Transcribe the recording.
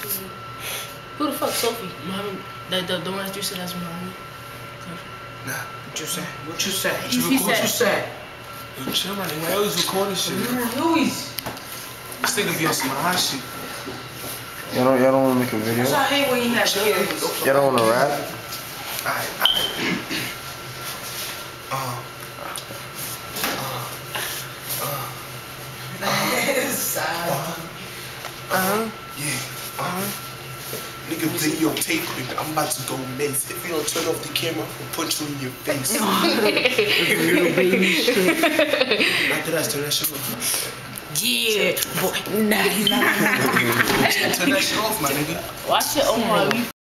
Who the fuck, Sophie? Muhammad, the one that you said that's Muhammad. Nah. What you say? What you say? What you said? Yo, chill, man. Why always recording shit? Louis. This nigga be on some hot shit. Y'all don't want to make a video? I hate when you have kids. Y'all don't want to rap? Nigga, videotape, nigga. I'm about to go mace. If you don't turn off the camera, I'll punch you in your face. Little baby shit. After that, turn that shit off. Yeah, boy. Nah, he's not. Turn that shit off, my nigga. Watch it, Omar.